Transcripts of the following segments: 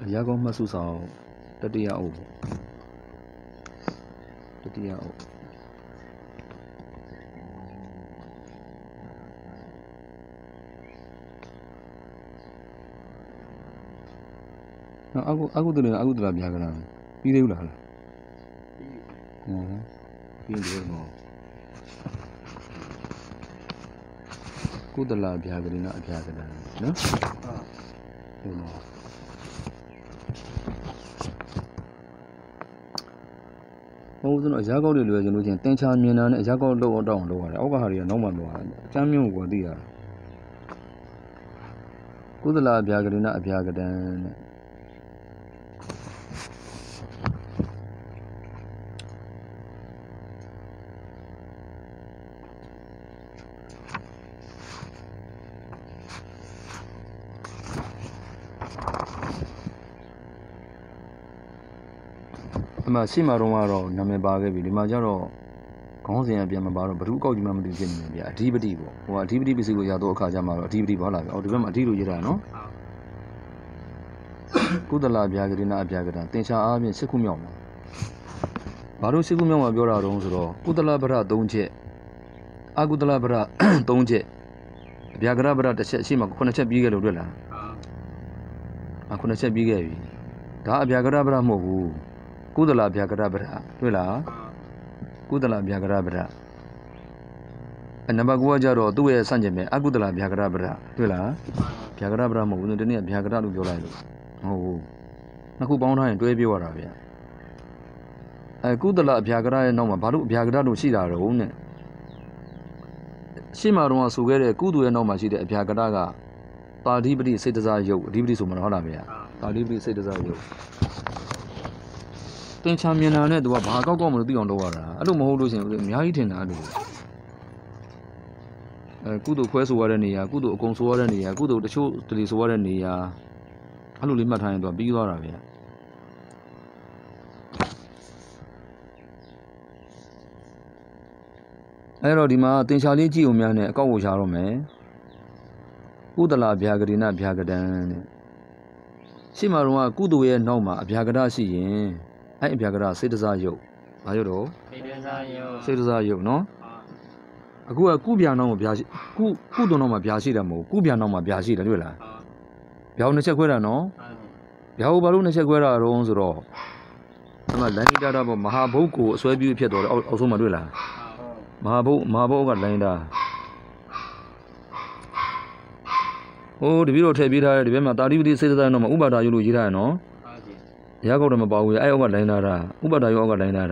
야고 마수사 tatiya 아구들아 비하거나 이래울라 하라. 이래 뭐. 구들라 비하거나 비하거나, 너? 우선 야고를 위해서 우선 땡차면은 야고 로도로 와라. 오가하리야 너무 좋아. 짬명고 어디야? 구들라 비하거나 비하거든. 아마 시마롱아로 남의 바게비 리마자로 강원생에 비하면 바로 버루까지만 되는 게 아디브디고 뭐 아디브디 비시고 야도 가자마로 아디브디 봐라. 어디면 아디로 이라노? 구들라 비하거나 비하거나 땡차 아면 19명. 바로 19명만ပြောတာတော့ ဆိုတော့ 구들라 브라 3ချက် 아구들라 브라 3ချက် 비하거나 브라 1ချက် ရှိမှ 9ချက် ပြီးခဲ့လို့တွေ့လား? 9ချက် ပြီးခဲ့ပြီ. ဒါအ 비하거나 브라 မဟုတ်ဘူး. 구들라 비하거나 브라 တွေ့လား? 구들라 비하거나 브라.နံပါတ် 9 ကကြတော့သူ့ရဲ့ဆန့်ကျင်ပဲ 아구들라 비하거나 브라 တွေ့လား? 비하거나 브라 မဟုတ်ဘူး. ဒီနေ့ 비하거나 လို့ပြောလိုက်လို့ မဟုတ်ဘူး. နှစ်ခုပေါင်းထားရင်တွဲပြောရတာဗျ။ 구들라 비하거나ရဲ့နောက်မှာဘာလို့ 비하거나 လို့ရှိတာတော့နဲ့ရှင်းမှာတော့ဆိုခဲ့တဲ့ကုသူရဲ့နောက်မှာရှိတဲ့ 비하거나 ကတာဓိပတိစိတ်တစားယုတ်အဓိပတိဆိုမှာဟုတ်လားဗျာ။တာဓိပတိစိတ်တစားယုတ်တင်ချာမြင်တာနဲ့သူကဘာကောက်ကောက်မလို့သိအောင်လုပ်ရတာအဲ့လိုမဟုတ်လို့ရှိရင်အများကြီးထင်တာအဲ့လိုကုသိုလ်ခွဲဆိုရတဲ့နေရာကုသိုလ်အကုန်ဆိုရတဲ့နေရာကုသိုလ်တချို့တလီဆိုရတဲ့နေရာအဲ့လိုလေးမှတ်ထားရင်သူကပြီးသွားတာဗျာအဲ့တော့ဒီမှာတင်ချာလေးကြည့်အောင်များနဲ့အကောက်ကိုရှာတော့မယ်ကုသလာဗျာဂရိနဗျာဂဒံတဲ့ရှိမှတော့ကုသိုလ်ရဲ့နောက်မှာအဗျာဂဒရှိရင်အဲ့အဗျာဂဒစေတစားယုတ်ဘာယုတ်တော့စေတစားယုတ်နော်အခုကကုဗျာနောက်မှာဗျာရှိကုတုံနောက်မှာဗျာရှိတယ်မဟုတ်ကုဗျာနောက်မှာဗျာရှိတယ်တွေ့လားဗျာကိုနှစ်ချက်ခွဲတာနော်ဗျာကိုဘာလို့နှစ်ချက်ခွဲတာတော့ဆိုတော့အဲ့မှာလန်နီတာပေါ့မဟာဘုတ်ကိုအစွဲပြုဖြစ်တော့တယ်အောက်ဆုံးမှာတွေ့လားမဟာဘုတ်ကလိုင်းတာဟိုတပည့်တော်ထည့်ပေးထားတဲ့ဒီဘက်မှာတာတိပတိစေတသာတော့မှာဥပါဒာယုလို့ရေးထားရနော်တရားကောက်တော့မပါဘူးအဲ့အောက်ကလိုင်းတာဥပါဒာယုအောက်ကလိုင်းတာ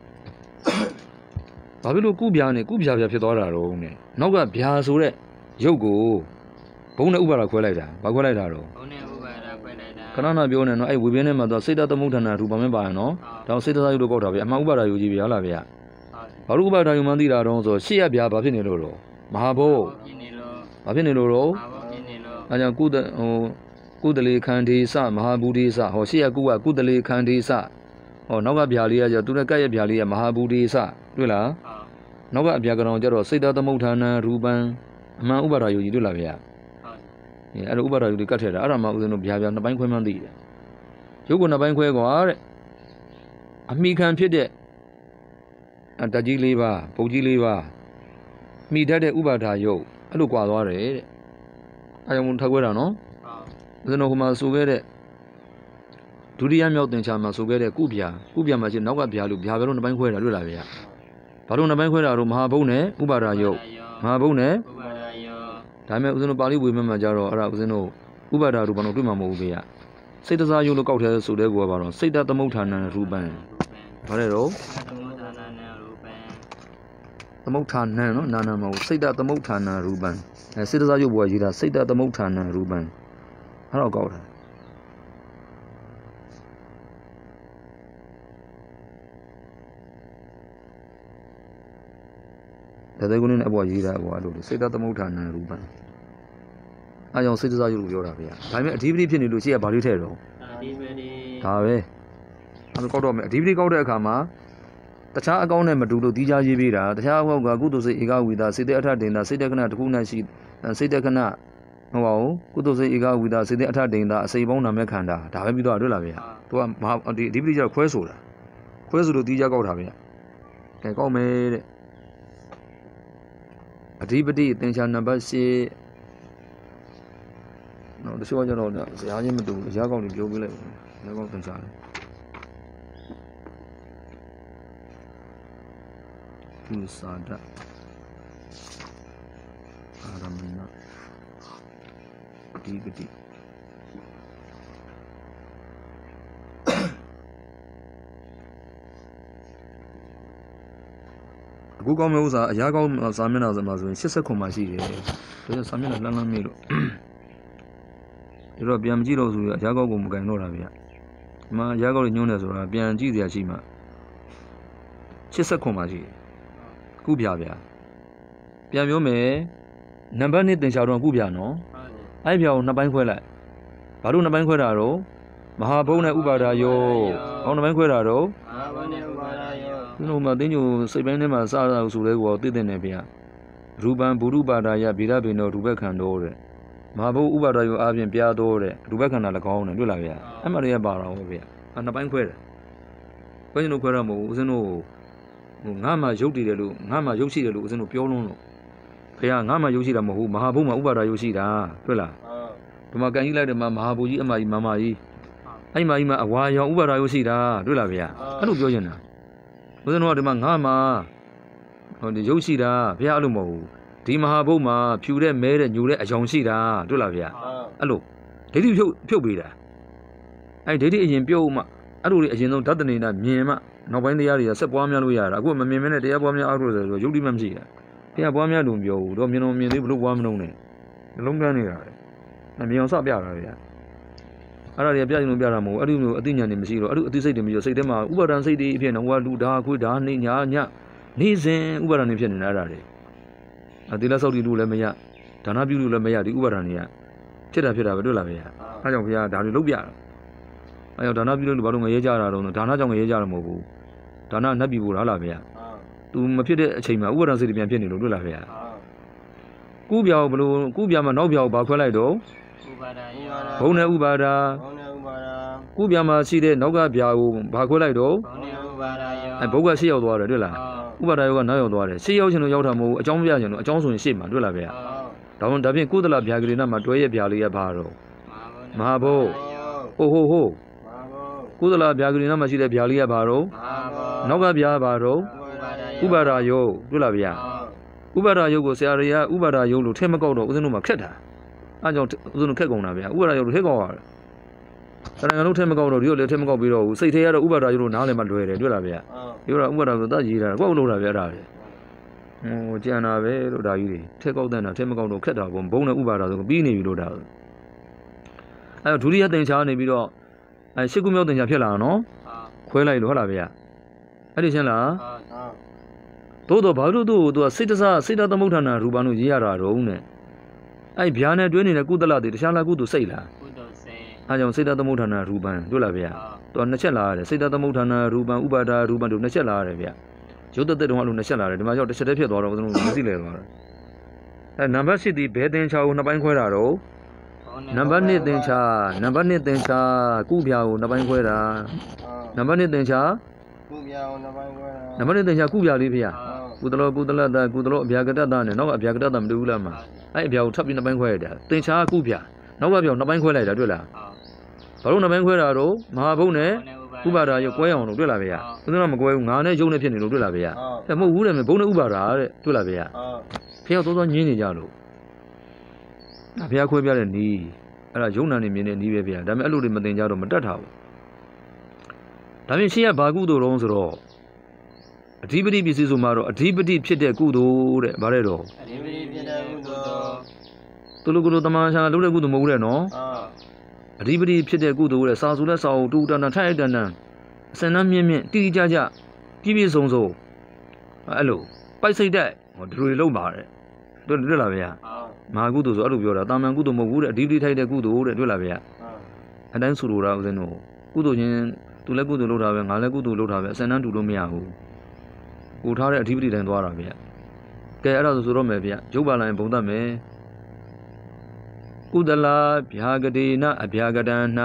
ဘာဖြစ်လို့ကုဗျာနဲ့ကုဗျာဖြစ်သွားတာတော့နဲ့နောက်ကဗျာဆိုတဲ့ရုပ်ကိုဘုံနဲ့ဥပါဒာခွဲလိုက်တာဘာခွဲလိုက်တာတော့ဘုံနဲ့ဥပါဒာခွဲလိုက်တာခဏနာပြောနေနော်အဲ့ဝေပြင်းထဲမှာတော့စေတသမုဋ္ဌာဏရူပမဲပါရနော်ဒါစေတသာယုလို့ကောက်တာဗျအမှန်ဥပါဒာယုကြီးဗျဟုတ်လားဗျဘာလို့ဥပါဒာယုမှန်းသိတာတော့ဆိုရှေ့ရဗျာဘာဖြစ်နေလို့တော့မဟာဘုတ်ဘာဖြစ်နေလို့တော့အဲကြောင့်ကုသလေခန္ဒီသမဟာဘူဒီစဟောရှေ့ရကုသလေခန္ဒီစဟောနောက်ကဗျာလေးကကျသူနဲ့ကပ်ရဗျာလေးကမဟာဘူဒီစတွေ့လားနောက်ကအဗျာကောင်ကျတော့စိတ်တသမုဋ္ဌာဏရူပံအမှန်ဥပါဒာယုကြီးတွေ့လားဗျာအဲ့လိုဥပါဒာယုတွေကတ်ထည့်တာအဲ့ဒါမှဦးဇင်းတို့ဗျာနှစ်ပိုင်းခွဲမှန်းသိတယ်ရုပ်ကိုနှစ်ပိုင်းခွဲကွာတဲ့အမိခံဖြစ်တဲ့တကြီး၄ပါးပုတ်ကြီး၄ပါးမိတတ်တဲ့ဥပါဒာယုတ်အဲ့လိုကွာသွားတယ်တဲ့အဲကြောင့်ထောက်ခွဲတာနော်ဦးဇင်းတို့ဟိုမှာဆိုခဲ့တဲ့ဒုတိယမြောက်သင်္ချာမှာဆိုခဲ့တဲ့ကုဗျာမှာရှိနောက်ကဗျာလို့ဗျာပဲလို့နှစ်ပိုင်းခွဲတာတွေ့လားဗျာဘာလို့နှစ်ပိုင်းခွဲတာတော့မဟာဘုတ်နဲ့ဥပါဒာယုတ်မဟာဘုတ်နဲ့ဥပါဒာယုတ်ဒါပေမဲ့ဦးဇင်းတို့ပါဠိဝေမှတ်မှာကြတော့အဲ့ဒါဦးဇင်းတို့ဥပါဒာရူပံတော့တွေ့မှာမဟုတ်ဘူးဗျာစိတ်တစားယုတ်လို့ကောက်ထဲဆိုတဲ့ကောပါတော့စိတ်တသမုဋ္ဌာဏရူပံဘာလဲတော့သမုဋ္ဌာဏနော်နာနာမဟုတ်စိတ်တသမုဋ္ဌာဏရူပံစေတစားယုတ်ဘောရေးတာစိတ်တသမုဋ္ဌာဏရူပံအဲ့တော့ကောက်တာဒါတဲ့ကုန်းနဲ့အဘောရေးတာအဘောအဲ့လိုစိတ်တသမုဋ္ဌာဏရူပံအဲကြောင့်စိတ်တစားယုတ်လို့ပြောတာဗျာဒါပေမဲ့အဓိပတိဖြစ်နေလို့ရှိရဘာလို့ထည့်တော့အဓိပတိဒါပဲအဲ့လိုကောက်တော့မယ်အဓိပတိကောက်တဲ့အခါမှာတခြားအကောင့်နဲ့မတူလို့တီးခြားရေးပေးတာတခြားအကောင့်ကကုသိုလ်စိတ်ဧကဝိတာစိတ်တဲ့အထတင်တာစိတ်တက္ခဏတစ်ခုနဲ့ရှိစိတ်တက္ခဏဟုတ်ပါဘူးကုသိုလ်စိတ်ဧကဝိတာစေတဲ့အထဒိန်တာအစိပ်ပေါင်းနာမဲ့ခန္ဓာဒါပဲပြီးတော့တွေ့လားဗျာသူကမဟာဒီအဓိပတိကျတော့ခွဲဆိုတာခွဲဆိုလို့တီးကြကောက်တာဗျာကဲကောက်မယ်တဲ့အဓိပတိသင်္ချာနံပါတ်၈နော်တချို့ကကျတော့ဇာချင်းမတူဘူးဇာကောက်တွေပြောပြလိုက်ဇာကောက်သင်္ချာလေသူစာဒအာရမဏအဓိပတိအခုကောင်းမဲ့ဥစ္စာအရာကောင်းစာမျက်နှာမှာဆိုရင်80ခုမှရှိတယ်ဒါကြောင့်စာမျက်နှာလှမ်းမေးလို့ဒါတော့ပြန်မကြည့်တော့ဆိုရအရာကောင်းကိုမကန်တော့တာဗျာဒီမှာအရာကောင်းတွေညွှန်းတယ်ဆိုတာပြန်ကြည့်စရာရှိမှ80ခုမှရှိတယ်ကုပြဗျာပြန်ပြောမယ်နံပါတ်1သင်္ချာတော့ကုပြနော်အဲ့ပြောင်နှစ်ပိုင်းခွဲလိုက်ဘာလို့နှစ်ပိုင်းခွဲတာတော့မဟာဘုံနဲ့ဥပါဒါယောဟောနှစ်ပိုင်းခွဲတာတော့မဟာဘုံနဲ့ဥပါဒါယောဒီလိုမှတင်းညိုစိတ်ပိုင်းထဲမှာစတာဆိုလဲကိုသိတဲ့နေဗျာရူပံဘုရုပါဒါယဗေဒဘေနောရူပခန္ဓောတဲ့မဟာဘုံဥပါဒါယောအပြင်ပြားတော်တဲ့ရူပခန္ဓာ၎င်းနဲ့တွေ့လားဗျာအဲ့မှာတည်းကပါတာဟုတ်ဗျာနှစ်ပိုင်းခွဲတယ်ခွဲရင်တော့ခွဲရမဟုတ်ဦးဇင်းတို့ဟိုငါမှရုပ်တည်တယ်လို့ငါမှရုပ်ရှိတယ်လို့ဦးဇင်းတို့ပြောလုံးလို့ဖေကငါမှရုပ်ရှိတာမဟုတ်ဘူးမဟာဘုံမှာဥပါဒါရုပ်ရှိတာတွေ့လားဒီမှာကန်ကြီးလိုက်တယ်မှာမဟာဘုကြီးအမကြီးမမကြီးအဲ့မကြီးမှာအဝါရောင်ဥပါဒါရုပ်ရှိတာတွေ့လားဗျာအဲ့လိုပြောနေတာဦးဇင်းတို့ကဒီမှာငါမှဟိုဒီရုပ်ရှိတာဖေအဲ့လိုမဟုတ်ဘူးဒီမဟာဘုံမှာဖြူတဲ့မဲတဲ့ညူတဲ့အယောင်ရှိတာတွေ့လားဗျာအဲ့လိုဒိဋ္ဌိဖြုတ်ပေးတာအဲ့ဒိဋ္ဌိအရင်ပြုတ်မှအဲ့လိုလေအရင်ဆုံးဓာတ်တနေတာမြင်မှနောက်ပိုင်းတရားတွေကဆက်ပွားများလို့ရတာအခုမမြင်မနဲ့တရားပွားများအောက်လို့ဆိုတော့ယုတ်တိမှမရှိတာတရားပွားများလို့ပြောဘူးတော့မြင်တော့မြင်သေးဘလို့ပွားမလုံးနဲ့နှလုံးကန်းနေတာလေမြင်အောင်စပြတာဗျာအဲ့ဒါတွေကပြရင်လို့ပြတာမဟုတ်အဲ့ဒီမျိုးအသိဉာဏ်တွေမရှိတော့အဲ့ဒီအသိစိတ်တွေမရှိတော့စိတ်ထဲမှာဥပါဒံစိတ်တွေအဖြစ်တော့လူဒါခွေးဒါနေညာညနေစဉ်ဥပါဒံတွေဖြစ်နေတာအဲ့ဒါတွေအသီလစောက်တီလို့လည်းမရဒါနပြုလို့လည်းမရဒီဥပါဒံတွေကဖြစ်တာပဲတွေ့လားဗျာအဲ့ကြောင့်ဘုရားဒါတွေလုပ်ပြတာအဲ့ကြောင့်ဒါနပြုလို့ဘာလို့ငရဲကြတာတော့ဒါနကြောင့်ငရဲကြတာမဟုတ်ဘူးဒါနနတ်ပြီဖို့လားဗျာသူမဖြစ်တဲ့အချိန်မှာဥပါဒံစိတ်တွေပြန်ဖြစ်နေလို့တွေ့လားဗျာကုပြောင်ဘလို့ကုပြောင်မှာနောက်ပြောင်ဘာခွဲလိုက်တော့ဥပါဒာဘုံနဲ့ဥပါဒာကုပြောင်မှာရှိတဲ့နောက်ကပြာကိုဘာခွဲလိုက်တော့ဘုံနဲ့ဥပါဒာရောဘုကရှေ့ရောက်သွားတယ်တွေ့လားဥပါဒာယောကနောက်ရောက်သွားတယ်ရှေ့ရောက်ချင်လို့ရောက်တာမဟုတ်ဘူးအကြောင်းပြချင်လို့အကြောင်းဆိုရင်ရှေ့မှာတွေ့လားဗျာဒါဖြင့်ကုသလဗျာဂရိဏမှာတွဲရဲ့ဗျာလေးရပါတော့မဟာဘုဟုတ်ကုသလဗျာဂရိဏမှာရှိတဲ့ဗျာလေးရပါတော့နောက်ကဗျာပါတော့ဥပါဒာယောတွေ့လားဗျာဥပါဒာယုတ်ကိုဆရာတွေကဥပါဒာယုတ်လို့ထဲမကောက်တော့ဦးဇင်းတို့မှာခက်တာအဲကြောင့်ဦးဇင်းတို့ခက်ကုန်တာဗျာဥပါဒာယုတ်လို့ထဲကောက်ရတယ်ဆရာကလို့ထဲမကောက်တော့ဒီလိုလည်းထဲမကောက်ပြီးတော့ဘူးစိတ်ထဲရတော့ဥပါဒာယုတ်လို့နားလည်းမလွယ်တယ်တွေ့လားဗျာဒီတော့ဥပါဒာဆိုတတ်ရေးတာကောက်လို့တာဗျာဒါပဲဟိုကြံတာပဲလို့ဒါကြီးတွေထဲကောက်တဲ့တာထဲမကောက်တော့ခက်တာပေါ့ဘုံနဲ့ဥပါဒာဆိုပြီးနေပြီလို့ဒါအဲဒုတိယသင်္ချာနေပြီးတော့အဲရှစ်ခုမြောက်သင်္ချာဖြစ်လာနော်ခွဲလိုက်လို့ဟုတ်လားဗျာအဲ့ဒီရှင်းလားသို့တော့ဘာလို့သူကစိတ်တသမုဋ္ဌာနာရူပံလို့ရေးရတာတော့နဲ့အဲ့ဗျာနဲ့တွဲနေတဲ့ကုသလတွေတခြားလားကုသိုလ်စိတ်လားကုသိုလ်စိတ်အဲကြောင့်စိတ်တသမုဋ္ဌာနာရူပံတွေ့လားဗျာသူကနှစ်ချက်လာရတယ်စိတ်တသမုဋ္ဌာနာရူပံဥပါဒာရူပံတို့နှစ်ချက်လာရတယ်ဗျာရုပ်တသက်တုံးအဲ့လိုနှစ်ချက်လာတယ်ဒီမှာရောက်တစ်ချက်တည်းဖြစ်သွားတော့ဦးဇင်းတို့မသိလဲသွားတယ်အဲနံပါတ်8ဒီဘယ်သင်္ချာကိုနှစ်ပိုင်းခွဲတာတော့နံပါတ်1သင်္ချာကုဗျာကိုနှစ်ပိုင်းခွဲတာနံပါတ်2သင်္ချာကုဗျာကိုနှစ်ပိုင်းခွဲတာနံပါတ်2သင်္ချာကုဗျာလေးဖေကုသလောအဗျာကတတနဲ့နောက်အဗျာကတတမတူဘူးလားမအဲ့အဗျာကိုထပ်ပြီးနှစ်ပိုင်းခွဲရတာသင်္ချာကုဗျာနောက်ကဗျာနှစ်ပိုင်းခွဲလိုက်တာတွေ့လားဘာလို့နှစ်ပိုင်းခွဲတာတော့မဟာဘုံနဲ့ဥပါဒါရုပ်ကွဲအောင်လို့တွေ့လားဗျာဦးဇင်းကမကွဲဘူးငါနဲ့ယုံနဲ့ဖြစ်နေလို့တွေ့လားဗျာအဲမဟုတ်ဘူးတဲ့ဘုံနဲ့ဥပါဒါတဲ့တွေ့လားဗျာဖေရောက်သောညင်းနေကြလို့ဘုရားခွဲပြတဲ့နီးအဲ့ဒါယုံနာနေမြင်တဲ့နီးပဲဗျာဒါပေမဲ့အဲ့လိုတွေမတင်ကြတော့မတတ်တာဘူးဒါပြင်ရှေ့ကဘာကုသိုလ်တော့ဆိုတော့အဓိပတိပစ္စည်းဆိုမှတော့အဓိပတိဖြစ်တဲ့ကုသိုလ်တဲ့ဗါတဲ့တော့အဓိပတိဖြစ်တဲ့ကုသိုလ်သူလူကုသိုလ်တမန်ရှာလုပ်တဲ့ကုသိုလ်မဟုတ်ဘူးတဲ့နော်အဓိပတိဖြစ်တဲ့ကုသိုလ်တဲ့စာဆိုတဲ့စာအုပ်တူတန်တန်ထိုက်တန်တန်အစံနှမြင့်မြင့်တိတိကျကျပြည့်ပြည့်စုံစုံအဲ့လိုပိုက်စိတ်တဲ့ဟိုဒတွေလုံးပါတဲ့တွေ့လားဗျာမဟာကုသိုလ်ဆိုအဲ့လိုပြောတာတာမန်ကုသိုလ်မဟုတ်ဘူးတဲ့အဓိပတိထိုက်တဲ့ကုသိုလ်တဲ့တွေ့လားဗျာအတိုင်းဆိုလိုတာဦးဇင်းတို့ကုသိုလ်ချင်းသူလည်းကုသိုလ်လုပ်တာပဲငါလည်းကုသိုလ်လုပ်တာပဲအစံနှတူလို့မရဘူးကိုထားတဲ့အဓိပတိတိုင်းသွားတာဗျကဲအဲ့ဒါဆိုတော့မယ်ဗျရုပ်ပါလိုင်းဘုံတတ်မယ်ကုသလာဗျာဂတိနအဗျာကတံ၌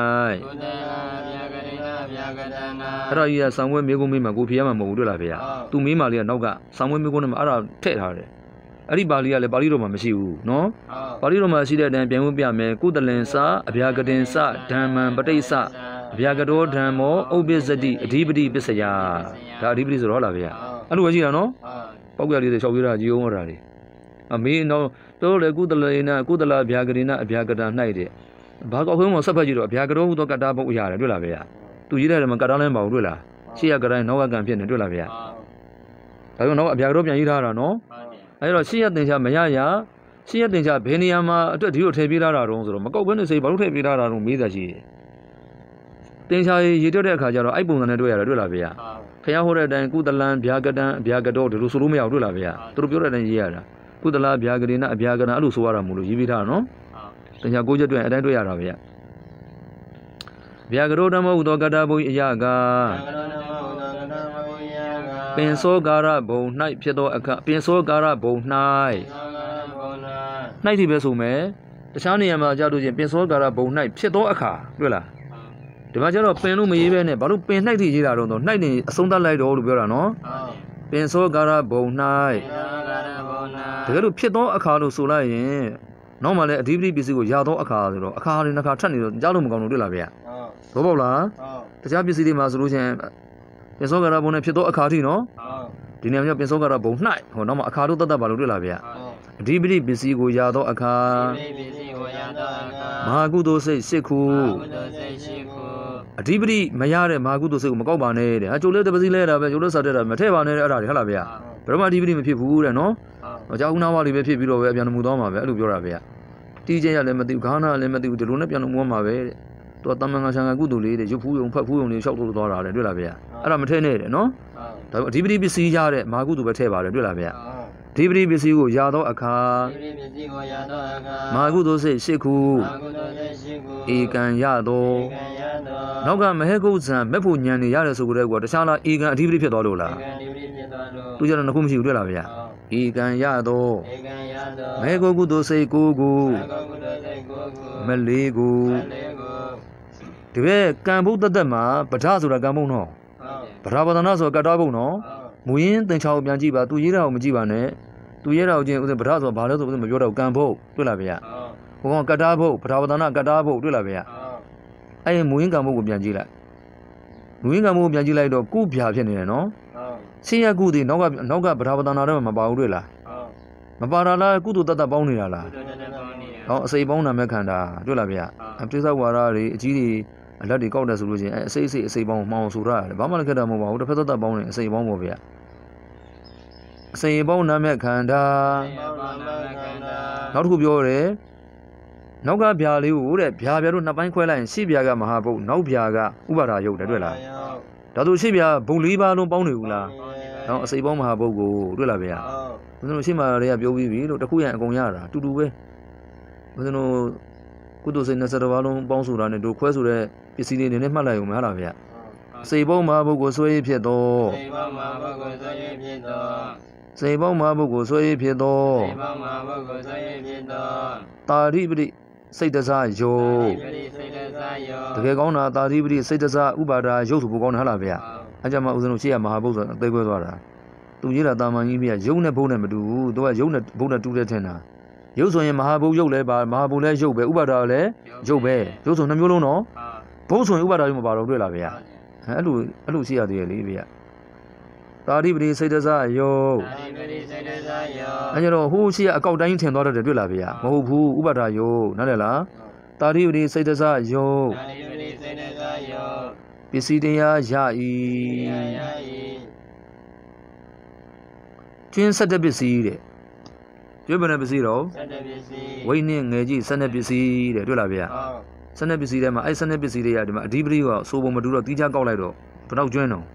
အဲ့တော့ကြီးကဆောင်းဝဲမေကုံးမေးမှာကိုဖြေရမှာမဟုတ်ဘူးတွေ့လားဗျာသူမေးမှလေးကနောက်ကဆောင်းဝဲမေကုံးနဲ့မှာအဲ့ဒါထည့်ထားတယ်အဲ့ဒီပါဠိကလည်းပါဠိတော်မှာမရှိဘူးနော်ပါဠိတော်မှာရှိတဲ့အတိုင်းပြန်ဖို့ပြမယ်ကုသလင်စအဗျာကတင်စဓမ္မံပဋိစ္စအဗျာကတောဓမ္မောဥပ္ပစ္စတိအဓိပတိပစ္စယဒါအဓိပတိဆိုတော့လားဗျာအဲ့လိုပဲရှိတာနော်ပေါက်ပြလေးတွေ၆ပြတာကြည်အောင်ဟောတာလေအမေတော့တို့လေကုသလေနကုသလာဗျာကတိနအဗျာကတာ၌တဲ့ဘာကောက်ခုံးမဆက်ဖက်ကြည့်တော့အဗျာကတောဟူသောကတ္တာပုတ်ရတယ်တွေ့လားဗျာသူရေးတယ်မှာကတ္တာလည်းမပေါ့တွေ့လားရှေ့ရကတိုင်းနောက်ကကံဖြစ်နေတွေ့လားဗျာဒါကြောင့်နောက်အဗျာကတောပြန်ရေးထားတာနော်အဲ့တော့ရှေ့ရတင်ချမရရရှေ့ရတင်ချဘယ်နေရာမှာအတွက်ဒီလိုထည့်ပေးထားတာတုံးဆိုတော့မကောက်ဘဲနဲ့စိဘာလို့ထည့်ပေးထားတာတုံးမေးတာရှိတယ်တင်ချရေတွက်တဲ့အခါကျတော့အဲ့ပုံစံနဲ့တွေ့ရတယ်တွေ့လားဗျာခရဟောတဲ့အတိုင်းကုသလံဗျာကတံအဗျာကတောဒီလိုဆိုလို့မရဘူးတွေ့လားဗျာသူတို့ပြောတဲ့အတိုင်းရေးရတာကုသလာဗျာကတိနအဗျာကတံအဲ့လိုဆိုရတာမို့လို့ရေးပေးထားတာနော်တင်ချကိုချက်တွေ့အတိုင်းတွေ့ရတာဗျာဗျာကတောဓမ္မဟုသောကတ္တဘုံအရာကပင်စောကာရဘုံ၌ဖြစ်သောအခါပင်စောကာရဘုံ၌ဒီပဲဆိုမယ်တခြားနေရာမှာကြောက်လို့ချင်းပင်စောကာရဘုံ၌ဖြစ်သောအခါတွေ့လားဒီမှာကျတော့ပင်လို့မရေးပဲနဲ့ဘာလို့ပင်၌ထိရေးတာတော့၌နေအဆုံးသတ်လိုက်တော့လို့ပြောတာနော်ပင်စောကာရဘုံ၌တကယ်လို့ဖြစ်သောအခါလို့ဆိုလိုက်ရင်နောက်မှလည်းအဓိပတိပစ္စည်းကိုရသောအခါဆိုတော့အခါတွေနှစ်ခါထပ်နေတော့ကြားလို့မကောင်းလို့တွေ့လားဗျာဘောပေါက်လားတခြားပစ္စည်းတွေမှာဆိုလို့ချင်းပင်စောကာရဘုံနဲ့ဖြစ်သောအခါထိနော်ဒီနေရာမှာပင်စောကာရဘုံ၌ဟောနောက်မှအခါတို့တတ်တတ်ပါလို့တွေ့လားဗျာအဓိပတိပစ္စည်းကိုရသောအခါမဟာကုသိုလ်စိတ်၈ခုအဓိပတိမရတဲ့မဟာကုသိုလ်စိတ်ကိုမကောက်ပါနဲ့တဲ့ဟာကျိုးလေးတပစီလဲတာပဲကျိုးလေးစားတဲ့တာမထည့်ပါနဲ့တဲ့အဲ့ဒါတွေဟုတ်လားဗျာဘယ်တော့မှအဓိပတိမဖြစ်ဘူးတဲ့နော်အကြောင်းနာဝလေးပဲဖြစ်ပြီးတော့ပဲအပြန်မှုသွားမှာပဲအဲ့လိုပြောတာဗျာတီးချင်းရလည်းမသိဘူးခါနာလည်းမသိဘူးဒီလိုနဲ့ပြန်မှုသွားမှာပဲတဲ့သူကတမန်ငါဆံကကုသိုလ်လေးတဲ့ရုပ်ဖူးယုံဖတ်ဖူးယုံလေးလျှောက်ထုတ်သွားတာတဲ့တွေ့လားဗျာအဲ့ဒါမထည့်နဲ့တဲ့နော်ဒါအဓိပတိပစ္စည်းရတဲ့မဟာကုသိုလ်ပဲထည့်ပါတယ်တွေ့လားဗျာအဓိပတိပစ္စည်းကိုရသောအခါမဟာကုသိုလ်စိတ်၈ခုဧကံရသောနောက်ကမဟေကုဇံမက်ဖို့ညံနေရတယ်ဆိုကြတဲ့ကွာတခြားလားဧကံအဓိပတိဖြစ်သွားလို့လားသူကြတော့နှစ်ခုမရှိဘူးတွေ့လားဗျာဧကံရသောမဟေကုကုသိုလ်စိတ်၉ခုမလေးခုဒီဘက်ကံဘုဒ္ဓသက်မှာပဋ္ဌဆိုတာကံဘုံနော်ပဋ္ဌာပဒနာဆိုတာကတ္တဘုံနော်မူရင်းသင်္ချာကိုပြန်ကြည့်ပါသူရေးတာကိုမကြည့်ပါနဲ့သူရေးတာကိုချင်းဥစဉ်ပဋ္ဌာဆိုတာဘာလဲဆိုဥစဉ်မပြောတော့ကံဘုံတွေ့လားဗျာဟိုကောင်ကတ္တဘုံပဋ္ဌာပဒနာကတ္တဘုံတွေ့လားဗျာအဲ့ဒီမူရင်းကံဘုံကိုပြန်ကြည့်လိုက်မူရင်းကံဘုံကိုပြန်ကြည့်လိုက်တော့ကုဗျာဖြစ်နေတယ်နော်ရှင်းရကုသည်နောက်ကပဋ္ဌာပဒနာတော့မပါဘူးတွေ့လားမပါတာလားကုသိုလ်တတ်တတ်ပေါင်းနေတာလားဟောအစိပ်ပေါင်းနာမဲ့ခန္ဓာတွေ့လားဗျာအတိစ္ဆဝါဒတွေအကြီးတွေအလက်တွေကောက်တယ်ဆိုလို့ချင်းအစိပ်ပေါင်းမှောင်ဆိုရတယ်ဘာမှလည်းခက်တာမဟုတ်ပါဘူးတစ်ဖက်သက်သက်ပေါင်းနေအစိပ်ပေါင်းပေါ့ဗျာအစိပ်ပေါင်းနာမဲ့ခန္ဓာနောက်တစ်ခုပြောတယ်နောက်ကဗျာလေးကိုတဲ့ဗျာတို့နှစ်ပိုင်းခွဲလိုက်ရင်ရှေ့ဗျာကမဟာဘုတ်နောက်ဗျာကဥပါဒါယုတ်တယ်တွေ့လားဒါဆိုရှေ့ဗျာဘုတ်၄ပါးလုံးပေါင်းနေဘူးလားနောက်အစိပ်ပေါင်းမဟာဘုတ်ကိုတွေ့လားဗျာဘုရားတို့ရှေ့မှာတွေကပြောပြီးပြီလို့တစ်ခုရန်အကုန်ရတာတူတူပဲဘုရားတို့ကုသိုလ်စိတ်20ပါးလုံးပေါင်းဆိုတာနဲ့တို့ခွဲဆိုတဲ့ပစ္စည်းတွေနဲ့မှတ်လိုက်အောင်မဟုတ်လားဗျာစိတ်ပေါင်းမဟာဘုတ်ကိုဆွဲရဖြစ်တော့စိတ်ပေါင်းမဟာဘုတ်ကိုဆွဲရဖြစ်တော့စိတ်ပေါင်းမဟာဘုတ်ကိုဆွဲရဖြစ်တော့စိတ်ပေါင်းမဟာဘုတ်ကိုဆွဲရဖြစ်တော့တာရိပတိစိတ်တစားယောတကယ်ကောင်းတာတာရိပတိစိတ်တစားဥပါဒါရုပ်ဆိုပိုကောင်းတယ်ဟုတ်လားဗျာအဲကြမှာဥစဉ်တို့ရှေ့ကမဟာဘုတ်ဆိုအသေးခွဲသွားတာသူရေးတာတာမန်ကြီးပြရုပ်နဲ့ဘုတ်နဲ့မတူဘူးသူကရုပ်နဲ့ဘုတ်နဲ့တူတဲ့ထင်တာရုပ်ဆိုရင်မဟာဘုတ်ရုပ်လဲပါမဟာဘုတ်လဲရုပ်ပဲဥပါဒါလည်းရုပ်ပဲရုပ်ဆိုနှမျိုးလုံးနော်ဘုတ်ဆိုရင်ဥပါဒါရုပ်မပါတော့တွေ့လားဗျာအဲ့လိုရှိရသေးရဲ့လေဗျာတာရိပတိစိတ်တစားယောအဲ့ကျတော့ဟိုရှိရအကောက်တိုင်းထင်သွားတယ်တွေ့လားဗျာမဟုတ်ဘူးဥပါဒါယောနားလည်လားတာရိပတိစိတ်တစားယောပစ္စည်းတရားရဤကျင်း7ပစ္စည်းတဲ့ကျွေးဘယ်နှပစ္စည်းတော့ဝိနဲ့ငယ်ကြီး7ပစ္စည်းတဲ့တွေ့လားဗျာ7ပစ္စည်းထဲမှာအဲ့7ပစ္စည်းတွေကဒီမှာအဓိပတိကစိုးပုံမတူတော့တီးခြားကောက်လိုက်တော့ဘယ်တော့ကျွင်းတော့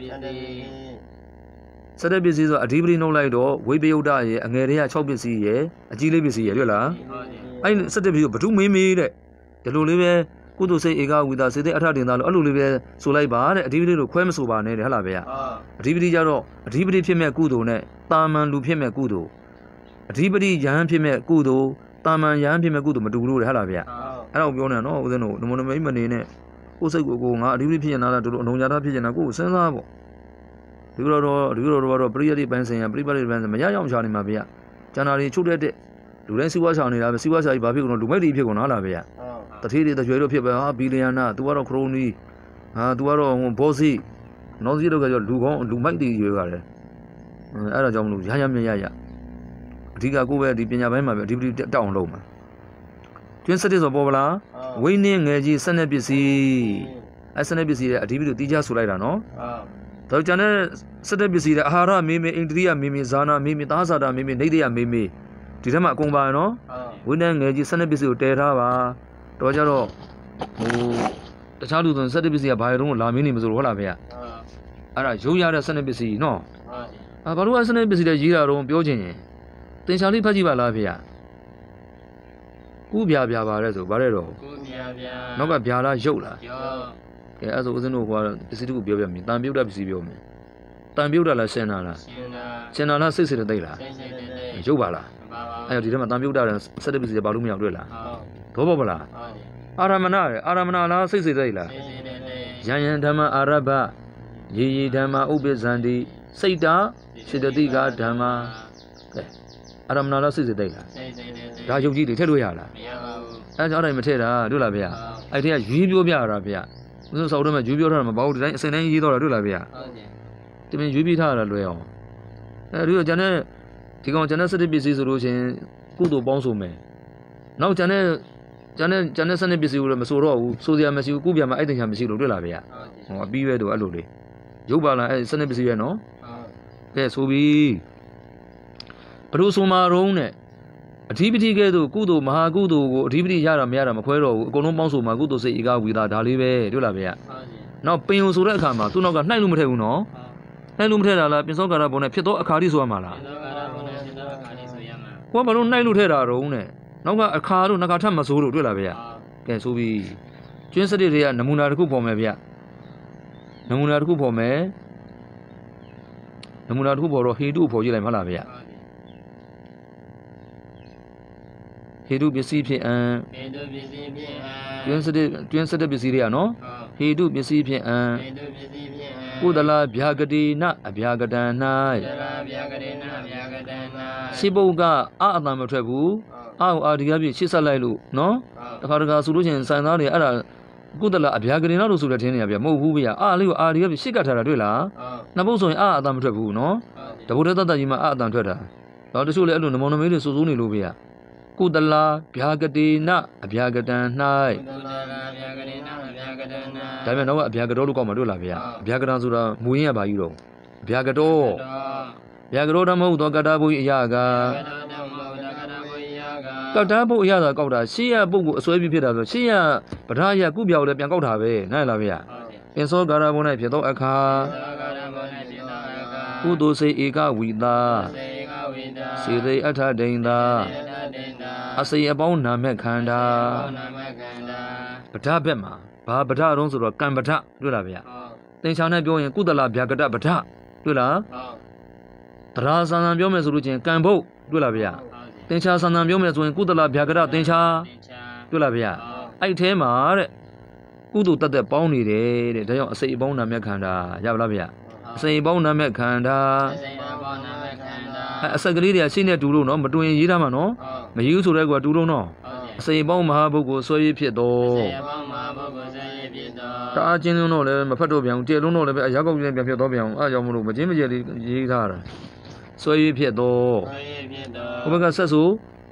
7ပစ္စည်းဆိုအဓိပတိနှုတ်လိုက်တော့ဝိပယုတ်တရဲ့အငယ်တွေက6ပစ္စည်းရဲ့အကြီးလေးပစ္စည်းရဲ့တွေ့လားအဲ့7ပစ္စည်းကိုဘဒုမေးမေးတဲ့ဒီလိုလေးပဲကုသိုလ်စိတ်ဧကဝိတာစေတဲ့အထတင်သားလို့အဲ့လိုလေးပဲဆိုလိုက်ပါတဲ့အဓိပတိလို့ခွဲမဆိုပါနဲ့တဲ့ဟုတ်လားဗျာအဓိပတိကြတော့အဓိပတိဖြစ်မဲ့ကုသိုလ်နဲ့တာမန်လူဖြစ်မဲ့ကုသိုလ်အဓိပတိယဟန်ဖြစ်မဲ့ကုသိုလ်တာမန်ရဟန်းဖြစ်မဲ့ကုသိုလ်မတူဘူးလေဟဲ့လားဗျအဲ့ဒါကိုပြောနေနော်ဦးဇင်းတို့နမနမိတ်မနေနဲ့ကိုယ်စိတ်ကိုငါအဓိပတိဖြစ်နေတာလားတို့အလုံးကြတာဖြစ်နေတာကိုယ်စဉ်းစားပေါ့ဒီလိုတော့ပရိယတိပိုင်းဆိုင်ရာပရိပတ်တိပိုင်းဆိုင်မရအောင်ရှာနေမှာဗျကျန်တာတွေချုပ်တဲ့လူတိုင်းစီးပွားဆောင်နေတာပဲစီးပွားစာကြီးဘာဖြစ်ကုန်လို့လူမိုက်တွေဖြစ်ကုန်လားဗျတထေးတွေတကြွယ်တို့ဖြစ်ပဲဟာဘီလီယံနာ तू ကတော့ခရိုနီဟာ तू ကတော့ဘောစီနောက်စီးတော့ကလူကောင်းလူမိုက်တွေရွေးရတယ်အဲ့ဒါကြောင့်မလို့ရမြရအဓိကကိုပဲဒီပညာပိုင်းမှာပဲအဓိပတိတက်အောင်လုပ်မှာတွင်းစတစ်ဆိုပေါ်ပလားဝိနည်းငယ်ကြီးစနစ်ပစ္စည်းအဲ့စနစ်ပစ္စည်းရဲ့အဓိပတိတိကျဆိုလိုက်တာနော်တော့ကျန်တဲ့စတဲ့ပစ္စည်းတွေအာဟာရမေမေအိန္ဒြိယမေမေဇာနာမေမေသာသတာမေမေနေတယမေမေဒီထဲမှာအကုန်ပါနော်ဝိနည်းငယ်ကြီးစတဲ့ပစ္စည်းကိုတည်ထားပါတော့ကြတော့တခြားလူတွေစတဲ့ပစ္စည်းကဘာရုံးကိုလာမင်းနေမစိုးလို့ဟုတ်လားဗျအဲ့ဒါရုပ်ရတဲ့စတဲ့ပစ္စည်းနော်ဘာလို့စတဲ့ပစ္စည်းတွေရေးတာတော့ပြောချင်ရင်သင်္ချာလေးဖတ်ကြည့်ပါလားဗျကူးပြပါတဲ့ဆိုဗါတဲ့တော့ကူးပြနောက်ကဗျာလားရုပ်လားကဲအဲ့ဆိုဦးဇင်းတို့ကပစ္စည်းတစ်ခုပြောပြမယ်တန်ပြုတ်တဲ့ပစ္စည်းပြောမယ်တန်ပြုတ်တာလားရှင်းတာလားရှင်းတာလားစိတ်တဲ့သိလားရုပ်ပါလားအဲ့တော့ဒီထဲမှာတန်ပြုတ်တာစက်တဲ့ပစ္စည်းဘာလို့မရောက်တွေ့လားတော့ပေါ့ဗလားအာရမဏလားစိတ်သိလားယံယံဓမ္မအာရဘယေယေဓမ္မဥပ္ပဇန္တိစိတ်တာစေတသိကဓမ္မကဲအာရမဏလားစိတ်သိလားဒါရုပ်ကြီးတွေထည့်လို့ရလားမရပါဘူးအဲ့ကြောင့်အဲ့ဒါမထည့်တာတွေ့လားဗျအဲ့ဒီကရွေးပြောပြရတာဗျဦးစောစောတော့မှရွေးပြောထားတာမပေါ့ဒီတိုင်းအစင်တိုင်းရေးတော့တာတွေ့လားဗျဟုတ်တယ်ဒီမင်းရွေးပြီးထားတာလွယ်အောင်အဲ့ဒီတော့ကျန်တဲ့ဒီကောင်ကျန်တဲ့စတဲ့ပစ္စည်းဆိုလို့ချင်းကုသိုလ်ပေါင်းဆိုမယ်နောက်ကျန်တဲ့စတဲ့ပစ္စည်းကိုလည်းမဆိုတော့ဘူးဆိုစရာမရှိဘူးကုပြမှာအဲ့တင်ချာမရှိလို့တွေ့လားဗျဟောအပြီးပဲတော့အဲ့လိုလေရုပ်ပါလားအဲ့စတဲ့ပစ္စည်းရဲ့နော်ကဲဆိုပြီးဘလို့ဆိုမှာတော့နဲ့အဓိပတိကဲ့သို့ကုသိုလ်မဟာကုသိုလ်ကိုအဓိပတိရတာမရတာမခွဲတော့ဘူးအကုန်လုံးပေါင်းဆိုမှာကုသိုလ်စိတ်ဧကဝီတာဒါလေးပဲတွေ့လားဗျနောက်ပင်ုံဆိုတဲ့အခါမှာသူ့နောက်ကနှိုက်လို့မထည့်ဘူးနော်နှိုက်လို့မထည့်တာလားပြင်စောကာရဘုံနဲ့ဖြစ်သောအခါတိဆိုရမှာလားကိုကဘာလို့နှိုက်လို့ထည့်တာတော့နဲ့နောက်ကအခါတို့နှခါထပ်မဆိုးလို့တွေ့လားဗျကဲဆိုပြီးကျွင်းစတိတွေကနမူနာတစ်ခုပေါ်မယ်ဗျနမူနာတစ်ခုပေါ်မယ်နမူနာတစ်ခုပေါ်တော့ဟေတုပေါ်ကြည့်လိုက်မလားဗျဟေတုပစ္စည်းဖြစ်တွင်းစတဲ့ပစ္စည်းတွေကနော်ဟေတုပစ္စည်းဖြစ်ကုသလဗျာဂတိနအဗျာဂတံ၌ရှိပုတ်ကအတန်မထွက်ဘူးအာဒီကပြည့်ရှစ်ဆက်လိုက်လို့နော်တခါဆိုလို့ချင်းစိုင်သားတွေအဲ့ဒါကုသလအဗျာဂတိနလို့ဆိုတဲ့ထင်းနေရဗျမဟုတ်ဘူးဗျအာလေးကိုအာဒီကပြည့်ရှစ်ကတ်ထားတာတွေ့လားနှစ်ပုတ်ဆိုရင်အတန်မထွက်ဘူးနော်တပုတ်တဲ့တတ်ကြီးမှာအတန်ထွက်တာတော့တချို့လည်းအဲ့လိုနမောနမေးတွေစိုးစိုးနေလို့ဗျကုသလဗျာဂတိနအဗျာဂတံ၌ဒါပေမဲ့တော့အဗျာကတော်လို့ကောက်မှတွေ့လားဗျအဗျာကတံဆိုတာမူရင်းရပါကြီးတော့အဗျာကတော်တမဟုတ်တော့ကတ္တဘုအရာကကတ္တဘုအရာသာကောက်တာရှေ့ရပုတ်ကိုအစွဲပြီးဖြစ်တာဆိုရှေ့ရပဓာရကုပြောက်လည်းပြန်ကောက်တာပဲနားလားဗျပင်စောကာရဘုံ၌ဖြစ်သောအခါကုသိုလ်စိတ်ဧကဝီတာစေသိအထဒိန်တာအစိအပေါင်းနာမဲ့ခန္ဓာပဓာဘက်မှာဘာပဓာတုံးဆိုတော့ကံပဓာတွေ့လားဗျသင်္ချာနဲ့ပြောရင်ကုသလဗျာကတပဓာတွေ့လားတရားဆန္ဒပြောမယ်ဆိုလို့ချင်းကံဘုတ်တွေ့လားဗျသင်္ချာဆန္ဒပြောမယ်ဆိုရင်ကုသလဗျာကတသင်္ချာတွေ့လားဗျအဲ့ထဲမှာတဲ့ကုသိုလ်တတ်တဲ့ပေါင်းနေတယ်တဲ့ဒါကြောင့်အစိအပေါင်းနာမဲ့ခန္ဓာရပါလားဗျအစိအပေါင်းနာမဲ့ခန္ဓာအစက်ကလေးတွေကရှင်းနေတူလို့နော်မတူရင်ရေးထားမှာနော်မရေးဘူးဆိုတဲ့ကွာတူလို့နော်အစိပေါင်းမဟာဘုတ်ကိုဆွဲရဖြစ်တော့တအားချင်းလုံးတော့လည်းမဖတ်တော့ပြန်ဘူးတဲလုံးတော့လည်းပဲအရာကောက်ပြန်ဖြစ်တော့ပြန်အောင်အားကြောင့်မလို့မချင်းမကျဲလေးရေးထားတာဆွဲရဖြစ်တော့ဘုဘကဆက်ဆို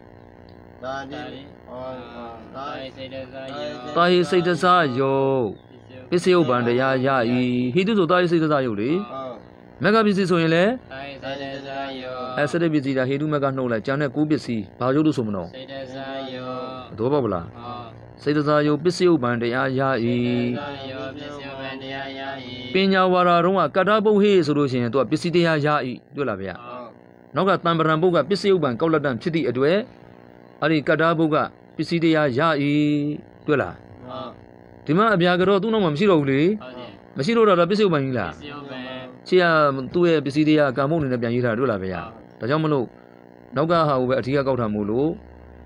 တာဟိစိတ်တစားယုတ်ပစ္စယုတ်ပံတရားရဤဟိတုဆိုတာဟိစိတ်တစားယုတ်လေမဂ္ဂပစ္စည်းဆိုရင်လည်းစတဲ့ပစ္စည်းဒါဟေတုမကနှုတ်လိုက်ကျန်တဲ့9ပစ္စည်းဘာယုတ်လို့ဆိုမလို့စိတ်တစားယုတ်တော့ပါဗလားစိတ်တစားယုတ်ပစ္စယုတ်ပံတရားရဤပညာဝါရာတုံးကကတ္တပုတ်ဟေဆိုလို့ရှိရင်သူကပစ္စည်းတရားရဤတွေ့လားဗျနောက်ကတံပရံပုတ်ကပစ္စယုတ်ပံကောက်လက်တံဖြစ်သည့်အတွက်အဲ့ဒီကတ္တပုတ်ကပစ္စည်းတရားရဤတွေ့လားဒီမှာအဗျာကတော့သူ့နောက်မှာမရှိတော့ဘူးလေမရှိတော့တာပစ္စယုတ်ပံကြီးလားချီကသူ့ရဲ့ပစ္စည်းတွေကကံမုတ်နေနဲ့ပြန်ရေးထားတွေ့လားဗျာဒါကြောင့်မလို့နောက်ကဟာကိုပဲအထီးကကောက်ထားမို့လို့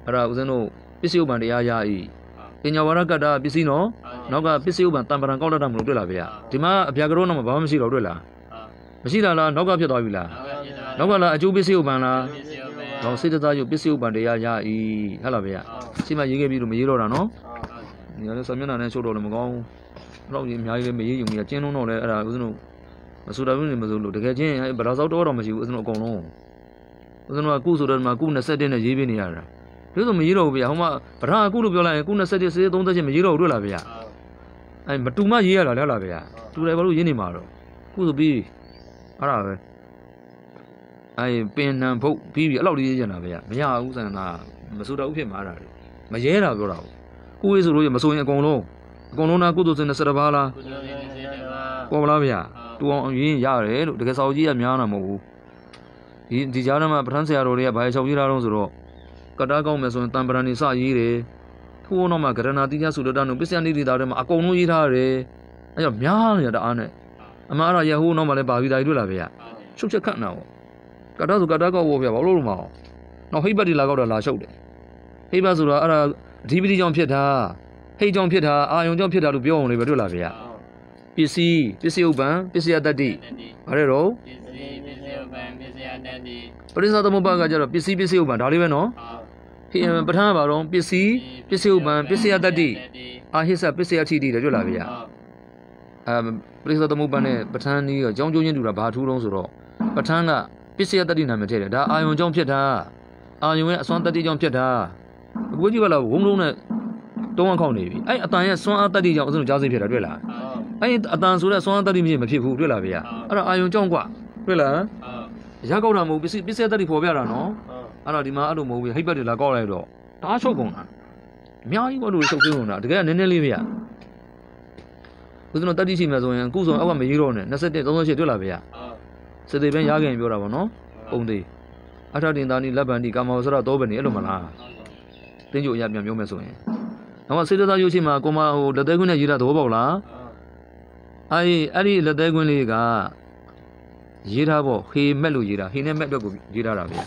အဲ့ဒါဦးဇင်းတို့ပစ္စည်းဥပ္ပံတရားရဤပညာဝရကတ္တပစ္စည်းနော်နောက်ကပစ္စည်းဥပ္ပံတံပံကောက်တတ်တာမလို့တွေ့လားဗျာဒီမှာအပြာကရောနောက်မှာဘာမှမရှိတော့တွေ့လားမရှိလားနောက်ကဖြစ်သွားပြီလားနောက်ကလားအကျိုးပစ္စည်းဥပ္ပံလားတော့စိတ်တသားယုတ်ပစ္စည်းဥပ္ပံတရားရဤဟုတ်လားဗျာရှိမှရေးခဲ့ပြီးတော့မရေးတော့တာနော်ဒီကနေ့စာမျက်နှာနဲ့ရှုပ်တော့လည်းမကောင်းဘူးတော့ကြီးအများကြီးလည်းမရေးယုံကြီးကျင်းလုံးတော့လည်းအဲ့ဒါဦးဇင်းတို့မဆိုတော်ဘူးနေမဆိုလို့တကယ်ချင်းဗလာစောက်တော့မရှိဘူးဦးဇင်းတို့အကုန်လုံးဦးဇင်းတို့ကကုဆိုတော့မှာကု21နဲ့ရေးပေးနေရတာဒီလိုမရေးတော့ဘူးဗျာဟိုမှာဗရာကုလို့ပြောလိုက်ရင်ကု21စေ30ချင်းမရေးတော့ဘူးတွေ့လားဗျာအဲ့မတူမရေးရတာလဲလားဗျာတူတယ်ဘာလို့ရေးနေမှာတော့ကုဆိုပြီးအဲ့ဒါပဲအဲ့ပင်နံဖုတ်ပြီးပြီအဲ့လောက်လေးရေးကြတာဗျာမရဘူးဆန္ဒမဆိုတော့ဘူးဖြစ်မှာတာမရဲတာပြောတာကိုရေးဆိုလို့မဆိုရင်အကုန်လုံးနာကုသိုလ်စင်20ပါးလားပေါ်မလားဗျာတူအောင်ရင်းရတယ်လို့တကယ်စာအုပ်ကြီးကများတာမဟုတ်ဘူးဒီကြားထဲမှာပထမဆရာတော်တွေကဘာလျှောက်ရေးထားတော့ဆိုတော့ကတားကောင်းမယ်ဆိုရင်တံပရဏီစရေးတယ်ထိုးနောက်မှာကရဏတိကျဆုလတ္တနုပစ္စယနိတိတာထဲမှာအကုန်လုံးရေးထားတယ်အဲ့ကြောင့်များနေတာတအားနဲ့အမှားတော့ရဟိုးနောက်မှာလည်းပါပြီးသားတွေ့လားဗျာရှုပ်ချက်ခတ်နာပေါ့ကတားဆိုကတားကောက်ဖို့ဗျာဘာလို့လို့မအောင်နောက်ဟိတ်ပတ်တီလာကောက်တာလာရှုပ်တယ်ဟိတ်ပတ်ဆိုတာအဲ့ဒါအဓိပတိကြောင့်ဖြစ်တာဟိတ်ကြောင့်ဖြစ်တာအာယုံကြောင့်ဖြစ်တာလို့ပြောအောင်လေပဲတွေ့လားဗျာပစ္စည်းဥပ္ပံပစ္စယတတ္တိဘာလဲတော့ပစ္စည်းဥပ္ပံပစ္စယတတ္တိပရိစ္ဆသမုပ္ပါကကြတော့ပစ္စည်းဥပ္ပံဒါလေးပဲနော်ပဋ္ဌာန်းပါတော့ပစ္စည်းဥပ္ပံပစ္စယတတ္တိအာဟိစပစ္စယထိတိတယ်တွေ့လားဗျာပရိစ္ဆသမုပ္ပါနဲ့ပဋ္ဌာန်းကြီးရောအကြောင်းကျိုးချင်းတူတာဘာထူးလုံးဆိုတော့ပဋ္ဌာန်းကပစ္စယတတ္တိနာမည်ထည့်တယ်ဒါအာယုံကြောင့်ဖြစ်တာအာယုံရဲ့အစွမ်းတတ္တိကြောင့်ဖြစ်တာအခုကြည့်ပါလားဝုံလုံးနဲ့တုံးအောင်ခေါက်နေပြီအဲ့အတန်ရဲ့စွမ်းအားတတ္တိကြောင့်အစွန်းကြားစိဖြစ်တာတွေ့လားအဲ့အတန်ဆိုတဲ့စွမ်းအားတတ္တိမဖြစ်ဘူးတွေ့လားဗျာအဲ့ဒါအာယုံကြောင့်กว่าတွေ့လားရကောက်တာမဟုတ်ပစ္စယတတ္တိပေါ်ပြတာနော်အဲ့တော့ဒီမှာအဲ့လိုမဟုတ်ဘူးဟိတ်ပတ်တွေလာကောက်လိုက်တော့တအားချုပ်ကုန်တာအများကြီးဘောလို့ချုပ်သေးကုန်တာတကယ်ကနည်းနည်းလေးဗျာဦးဇင်းတို့တတ္တိရှိမှဆိုရင်အခုဆိုအောက်ကမရေးတော့နဲ့27 38တွေ့လားဗျာစတေပင်ရခင်ပြောတာပေါ့နော်ပုံသေးအထတင်သားနိလက်ဗန္တိကာမောစရသောဗနေအဲ့လိုမလားတင်းကြိုအရာပြန်ပြောမယ်ဆိုရင်တော့စေတသာရုပ်ရှိမှာကိုမဟိုလက်သေးခွင်းနဲ့ရေးတာသဘောပေါက်လားအဲ့ဒီလက်သေးခွင်းလေးကရေးထားပေါ့ဟေမက်လို့ရေးတာဟေနဲ့မက်အတွက်ကိုရေးထားတာဗျ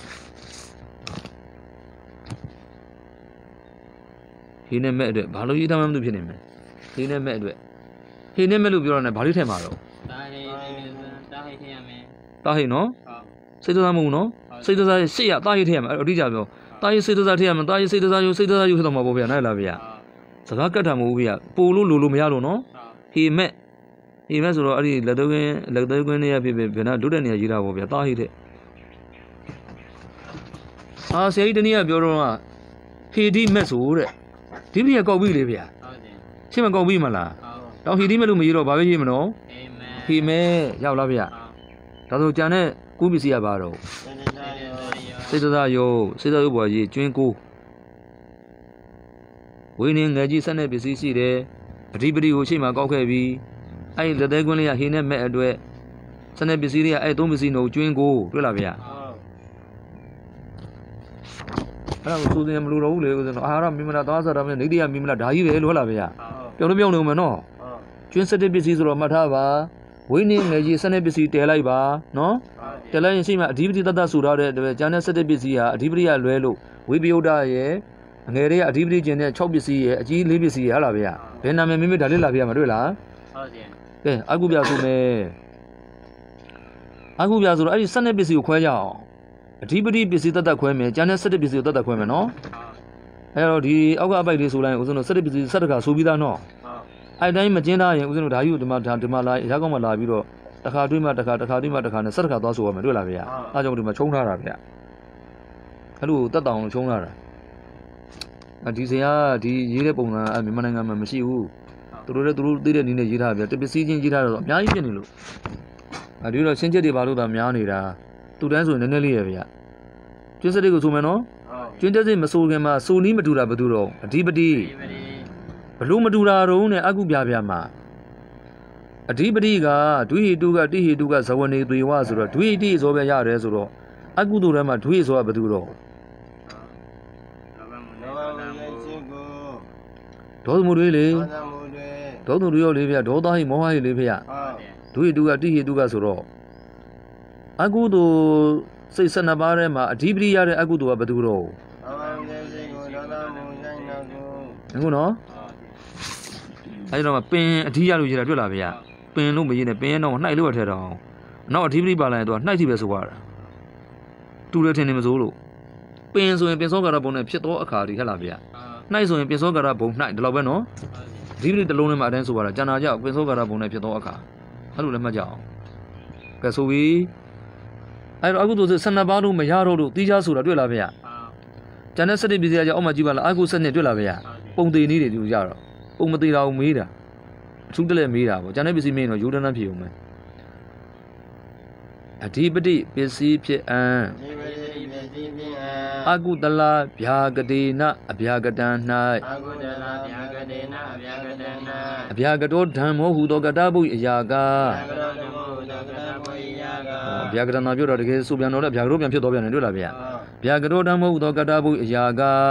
ဟေနဲ့မက်အတွက်ဘာလို့ရေးထားမှမသိဖြစ်နေမလဲဟေနဲ့မက်အတွက်ဟေနဲ့မက်လို့ပြောရတယ်ဘာလို့ထည့်မှာတော့တာဟေထည့်ရမယ်တာဟေနော်စေတသာမဟုတ်နော်စေတသာရှေ့ရတာဟေထည့်ရမယ်အဲ့အတိအကျပြောတာဟေစေတသာထည့်ရမယ်တာဟေစေတသာရုပ်ဖြစ်တော့မှာပေါ့ဗျာနိုင်လားဗျာစကားကတ်တာမဟုတ်ဘူးဗျာပို့လို့မရလို့နော်ဟေမက်ဆိုတော့အဲ့ဒီလက်သေးကွင်းနေရဖြစ်ဖြစ်ဘယ်နာလွတ်တဲ့နေရာရေးတာပေါ့ဗျာတာဟိတဲ့ဆရာကြီးတနည်းကပြောတော့ကဟေဒီမက်ဆိုတဲ့ဒီပြည့်ကောက်ပြီလေဗျာရှင်းမကောက်ပြီမလားတော့ဟေဒီမက်လို့မရေးတော့ဘာပဲရေးမလို့ဟေမဲရောက်လားဗျာဒါဆိုကြံတဲ့ကူးပစ္စည်းကဘာတော့စေတသာယုတ်ပေါ်ရေးကျွင်းကိုဝိနည်းငယ်ကြီးဆက်တဲ့ပစ္စည်းရှိတယ်အဓိပတိကိုရှေ့မှာကောက်ခဲ့ပြီးအဲ့လက်သေးကွင်းလေးကဟင်းနဲ့မဲ့အတွက်စနေပစ္စည်းတွေကအဲ့သုံးပစ္စည်းတို့ကျွင်းကိုတွေ့လားဗျာအဲ့ဒါကိုစိုးစင်မလို့တော့ဘူးလေဦးဇင်းတို့အာဟာရမိမလားသွားစားတာမျိုးနေတိယမိမလားဒါကြီးပဲလို့ဟုတ်လားဗျာပြောလို့ပြောနေဦးမယ်နော်ကျွင်းစတဲ့ပစ္စည်းဆိုတော့မှတ်ထားပါဝိနည်းငယ်ကြီးစနေပစ္စည်းတဲလိုက်ပါနော်တဲလိုက်ရင်ရှိမှအဓိပတိတတ်ဆိုရတဲ့ကျန်တဲ့စတဲ့ပစ္စည်းဟာအဓိပတိကလွဲလို့ဝိပယုဒ္ဓရဲ့အငယ်တွေကအဓိပတိကျင်တဲ့6ပစ္စည်းရဲ့အကြီး4ပစ္စည်းရဲ့ဟုတ်လားဗျာဘယ်နာမည်မိမိဒါလေးလာပြရမှာတွေ့လားဟုတ်ကဲ့ကဲအကုပြဆိုမယ်အကုပြဆိုတော့အဲ့ဒီ12ပစ္စည်းကိုခွဲကြအောင်အဓိပတိပစ္စည်းတတ်ခွဲမယ်ကျန်တဲ့17ပစ္စည်းကိုတတ်ခွဲမယ်နော်အဲ့တော့ဒီအောက်ကအပိုက်လေးဆိုလိုက်ရင်ဦးဇင်းတို့17ပစ္စည်း17ခါဆိုပြီးသားနော်အဲ့တိုင်းမကျင်းသားရင်ဦးဇင်းတို့ဓာယူဒီမှာလာရကောက်မှလာပြီးတော့တစ်ခါတွေးမှတစ်ခါနဲ့17ခါသွားဆိုရမယ်တွေ့လားဗျာအားကြောင့်ဒီမှာချုံထားတာဗျာအဲ့လိုတက်တောင်ချုံထားတာဒီစရာဒီရေးတဲ့ပုံစံမြန်မာနိုင်ငံမှာမရှိဘူးသူတို့သိတဲ့နည်းနဲ့ရေးထားဗျာတပစ္စည်းချင်းရေးထားတော့အများကြီးဖြစ်နေလို့ဒီတော့ရှင်းချက်တွေဘာလို့သာများနေတာသူတန်းဆိုရင်နည်းနည်းလေးရဗျာကျွန်းစတိကိုဆိုမယ်နော်ကျွန်းတက်စိမဆိုခင်မှာစိုးနီးမတူတာဘယ်သူတော့အဓိပတိဘလို့မတူတာတော့နဲ့အကုပြပြမှာအဓိပတိကဒွိဟိတုကတိဟိတုကဇဝနေသွေဝဆိုတော့ဒွိဟိတိဆိုပဲရတယ်ဆိုတော့အကုသိုလ်ထဲမှာဒွိဆိုတာဘယ်သူတော့ဒေါသမှုတွေလေဒေါသမှုတွေရောလေးဗျာဒေါသဟိမောဟဟိလေးဗျာဒုဟိတုကတိဟိတုကဆိုတော့အကုသိုလ်စိတ်12ပါးထဲမှာအဓိပတိရတဲ့အကုသိုလ်ကဘယ်သူတော့အခုနော်အဲ့တော့ပင်အထီးရလို့ရတာတွေ့လားဗျာပင်လို့မရင်းနဲ့ပင်တော့နှိုက်လို့ထည့်တော့နောက်အထီးပရိပါလိုက်တော့နှိုက်ကြည့်ပဲဆိုရတာတူတယ်ထင်နေမစိုးလို့ပင်ဆိုရင်ပင်စောကာရဘုံနဲ့ဖြစ်တော့အခါဒီဟဲ့လားဗျာနှိုက်ဆိုရင်ပင်စောကာရဘုံနှိုက်ဒီလောက်ပဲနော်ဒီပရိတလုံးနဲ့မှအတိုင်းဆိုရတာကျန်တာကြောက်ပင်စောကာရဘုံနဲ့ဖြစ်တော့အခါအဲ့လိုလည်းမှတ်ကြအောင်ကဲဆိုပြီးအဲ့တော့အခုတို့12ပါးလို့မရတော့လို့တီးခြားဆိုတာတွေ့လားဗျာကျန်တဲ့စတိပစ္စည်းကကြောင့်အောက်မှာကြည့်ပါလားအခုစနစ်တွေ့လားဗျာပုံသေးနည်းတွေဒီလိုကြတော့ပုံမသေးတာကိုမေးတာအထူးတလဲမေးတာပေါ့ကျန်တဲ့ပစ္စည်းမေးရင်တော့ယူတန်းတန်းဖြစ်အောင်မယ်အဓိပတိပစ္စည်းဖြစ်အံအကုတလဗျာကတိနအဗျာကတံ၌အဗျာကတောဓမ္မောဟုသောကတပုအရာကအဗျာကတနာပြောတော့တကယ်ဆိုပြန်တော့လည်းဗျာကတောပြန်ဖြစ်တော့ပြန်တယ်တွေ့လားဗျာဗျာကတောဓမ္မောဟုသောကတပုအရာ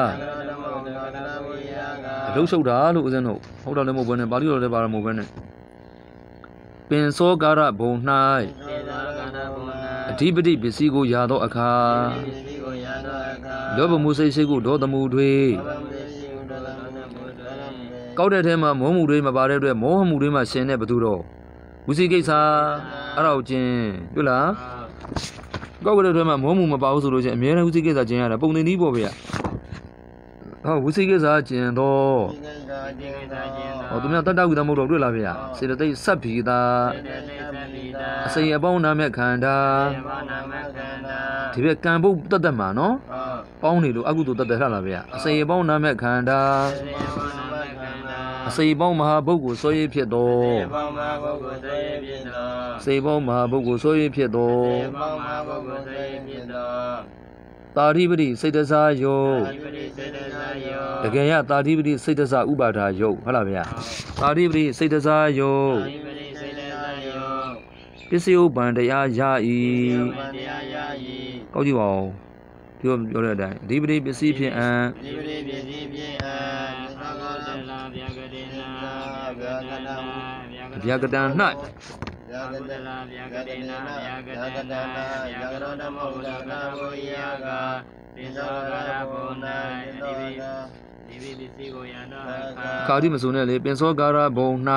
ကအလုံးရှုပ်တာလို့ဦးဇင်းတို့ဟုတ်တယ်လည်းမဟုတ်ဘဲနဲ့ပါဠိတော်လည်းပါရမဟုတ်ဘဲနဲ့ပင်စောကာရဘုံ၌အဓိပတိပစ္စည်းကိုရာသောအခါလောဘမှုစိတ်ရှိကိုဒေါသမှုတွေကောက်တဲ့ထဲမှာမောမှုတွေမပါတဲ့အတွက်မောဟမှုတွေမှာရှင်တဲ့ဘသူတော့ဝိသိကိစ္စအဲ့ဒါကိုကျင်တွေ့လားကောက်တဲ့ထဲမှာမောမှုမပါဘူးဆိုလို့ချင်းအမြဲတမ်းဝိသိကိစ္စကျင်ရတာပုံသင်နည်းပေါ့ဗျာဟုတ်ဝိသိကိစ္စကျင်တော့ဟောသူများတတ္တဝိတမဟုတ်တော့တွေ့လားဗျာစေတသိက်ဆက်ပြီးသားအစိမ်အပေါင်းနာမဲ့ခန္ဓာဒီဘက်ကံပုတ်တတ်တတ်မှာနော်ပေါင်းနေလို့အကုသိုလ်တတ်တယ်ဟလားဗျာအစိမ်အပေါင်းနာမဲ့ခန္ဓာအစိမ်ပေါင်းမဟာဘုတ်ကိုဆွဲရဖြစ်တော်စိမ်ပေါင်းမဟာဘုတ်ကိုဆွဲရဖြစ်တော်တာဓိပတိစိတ်တစားယုတ်တကယ်ရတာဓိပတိစိတ်တစားဥပါဒာယုတ်ဟုတ်လားဗျာတာဓိပတိစိတ်တစားယုတ်ပစ္စယုပံတရားရ၏ကောက်ကြည့်ပါဦးပြောတဲ့အတိုင်းအဓိပတိပစ္စည်းဖြင့်အံဗျာကတံ၌ခါဒီမစုံနဲ့လေပင်စောကာရဘုံ၌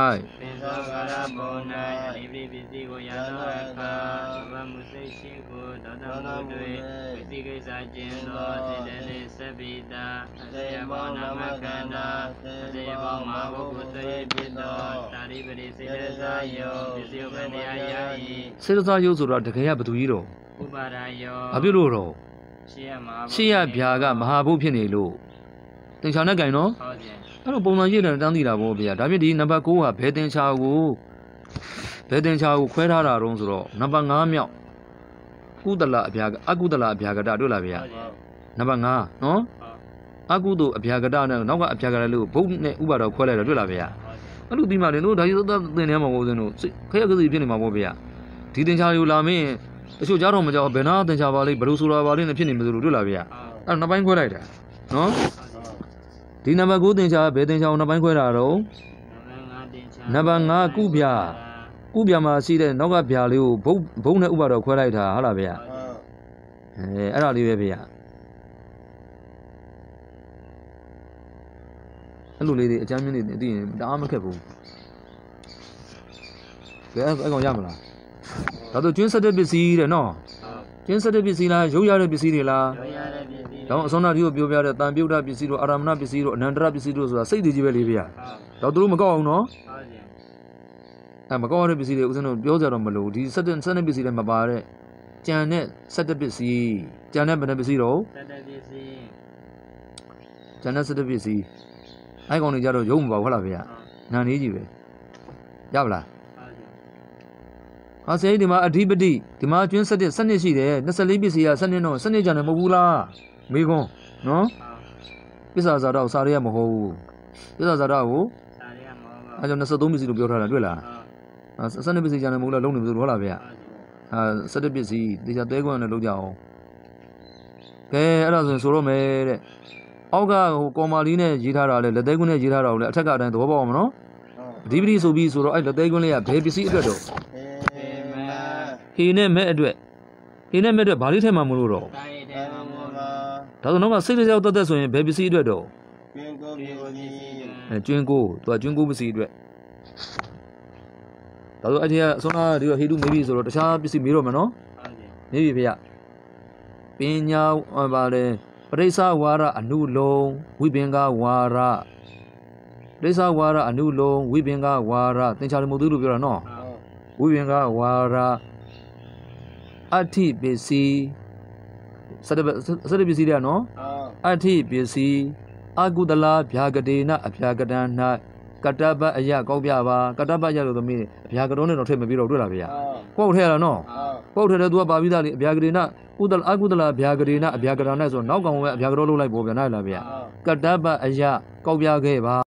အဓိပတိပစ္စည်းကိုရာသောအခါဘဝမှုစိတ်ရှိကိုဒေါသမှုတွေဝိသိကိစ္စကျင်သောစေတသိက်ဆက်ပြီးတာအစေဘောနာမခန္ဓာအစေဘောမဟာဘုကုသေဖြစ်သောတာဓိပတိစေတသာယောပစ္စည်းဘယ်တရားရ၏စေတသာယောဆိုတာတကယ်ရဘသူကြီးတော့ဥပါဒာယောဘာဖြစ်လို့တော့ရှေ့ရဗျာကမဟာဘုဖြစ်နေလို့တင်ချာနဲ့ကြင်နော်ဟုတ်ကဲ့အဲ့လိုပုံစံရည်တယ်တန်းသိတာပေါ့ဗျာဒါဖြစ်ဒီနံပါတ်9ကဘယ်တင်ချာကိုခွဲထားတာတုံးဆိုတော့နံပါတ်5မြောက်ကုသလအဗျာကအကုသလအဗျာကတတွေ့လားဗျာနံပါတ်5နော်အကုသို့အဗျာကတနဲ့နောက်ကအဗျာကတလို့ဘုတ်နဲ့ဥပါတော်ခွဲလိုက်တော့တွေ့လားဗျာအဲ့လိုဒီမှာလေတို့ဒါကြီးသင်နေမှာမဟုတ်စင်းတို့ခရကစီဖြစ်နေမှာပေါ့ဗျာဒီတင်ချာယူလာမင်းတချို့ကြားတော့မကြောက်ဘယ်နာတင်ချာပါလိဘလို့ဆိုတာပါလိနဲ့ဖြစ်နေမှာဆိုလို့တွေ့လားဗျာအဲ့နှစ်ပိုင်းခွဲလိုက်တာနော်ဒီနံပါတ်9တင်ချာဘယ်တင်ချာကိုနှစ်ပိုင်းခွဲတာတော့နံပါတ်5ကုဗျာမှာရှိတဲ့နောက်ကဗျာလေးကိုဘုံနဲ့ဥပါတော်ခွဲလိုက်တာဟုတ်လားဗျာအဲ့ဒါလေးပဲဗျာအဲ့လိုလေးတွေအကြမ်းမြင့်နေသိရင်တအားမခက်ဘူးကဲအဲ့ကောင်ရမလားဒါဆိုကျွင်းဆက်တဲ့ပစ္စည်းတဲ့နော်ကျွင်းဆက်တဲ့ပစ္စည်းလားရုပ်ရတဲ့ပစ္စည်းတွေလားတော့အစောနာဒီကိုပြောပြတဲ့တန်ပြုတ်တာပစ္စည်းတို့အာရမဏပစ္စည်းတို့အနန္တရပစ္စည်းတို့ဆိုတာစိတ်တည်ကြီးပဲလေးဗျာတော့သူတို့မကောက်အောင်နော်မကောက်ရတဲ့ပစ္စည်းတွေဦးဇင်းတို့ပြောကြတော့မလို့ဒီဆက်တဲ့ပစ္စည်းတွေမပါတဲ့ကြံတဲ့ဆက်တဲ့ပစ္စည်းကြံတဲ့ဘယ်နှပစ္စည်းတော့ကြံတဲ့ဆက်တဲ့ပစ္စည်းအဲ့ကောင်တွေကြတော့ရုံမပါဘူးဟုတ်လားဗျာနာနေကြီးပဲရပါလားဆရာကြီးဒီမှာအဓိပတိဒီမှာကျွန်းဆက်တဲ့စနစ်ရှိတယ်24ပစ္စည်းကစနစ်တော့စနစ်ကြံတယ်မဟုတ်ဘူးလားမေကွန်းနော်ပစ္စာဇာတော့စာရရမဟုတ်ဘူးပစ္စာဇာတော့ကိုအဲကြောင့်23ပစ္စည်းလို့ပြောထားတာတွေ့လားစနစ်ပစ္စည်းကြံတယ်မဟုတ်လားလုံးနေမလို့ဟုတ်လားဗျာ17ပစ္စည်းတေချာတဲကွန်းနဲ့လုံးကြအောင်ကဲအဲ့ဒါဆိုတော့မယ်တဲ့အောက်ကဟိုကော်မာလီနဲ့ရေးထားတာလေလက်သေးကွန်းနဲ့ရေးထားတာကိုလည်းအထက်ကအတိုင်းသဘောပေါက်အောင်မနော်အဓိပတိဆိုပြီးဆိုတော့အဲ့လက်သေးကွန်းလေးကဘယ်ပစ္စည်းအတွက်တော့ဟေနဲ့မဲ့အတွက်ဘာလေးထဲမှာမလို့တော့ဒါဆိုတော့စိတ်တစ်ယောက်တက်ဆိုရင်ဘယ်ပစ္စည်းအတွက်တော့ကျွင်းကိုသူကကျွင်းကိုပစ္စည်းအတွက်ဒါဆိုအဲ့ဒီကဆောနာဒီတော့ဟေတုမေးပြီဆိုတော့တခြားပစ္စည်းမေးတော့မယ်နော်မေးပြီဖေရပညာပါလေပရိစ္ဆဝါရအနုလုံးဝိပင်္ဂဝါရပရိစ္ဆဝါရအနုလုံးဝိပင်္ဂဝါရသင်္ချာလမုတ်သူလို့ပြောတာနော်ဝိပင်္ဂဝါရအဋ္ဌိပစ္စည်းစတဲ့ပစ္စည်းတဲ့နော်အဋ္ဌိပစ္စည်းအကုသလာဗျာကတိနအဗျာကတနာကတ္တပအယကောက်ပြပါကတ္တပအယလို့သမီးအဗျာကတော်နဲ့တော့ထည့်မပြီးတော့တွေ့လားဗျာကောက်ထဲရတာနော်ကောက်ထဲတယ်သူကပါပြီးသားလေအဗျာကတိနကုသလအကုသလာဗျာကတိနအဗျာကတနာဆိုနောက်ကောင်ပဲအဗျာကတော်လုပ်လိုက်ပေါ့ဗျာနားလားဗျာကတ္တပအယကောက်ပြခဲ့ပါ